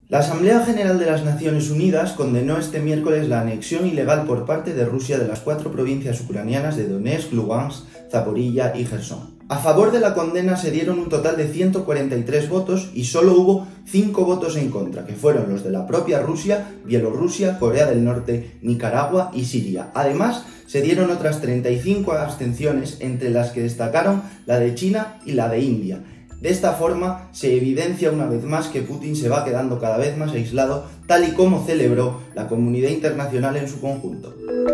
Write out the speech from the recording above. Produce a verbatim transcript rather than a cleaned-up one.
La Asamblea General de las Naciones Unidas condenó este miércoles la anexión ilegal por parte de Rusia de las cuatro provincias ucranianas de Donetsk, Lugansk, Zaporilla y Jersón. A favor de la condena se dieron un total de ciento cuarenta y tres votos y solo hubo cinco votos en contra, que fueron los de la propia Rusia, Bielorrusia, Corea del Norte, Nicaragua y Siria. Además, se dieron otras treinta y cinco abstenciones, entre las que destacaron la de China y la de India. De esta forma, se evidencia una vez más que Putin se va quedando cada vez más aislado, tal y como celebró la comunidad internacional en su conjunto.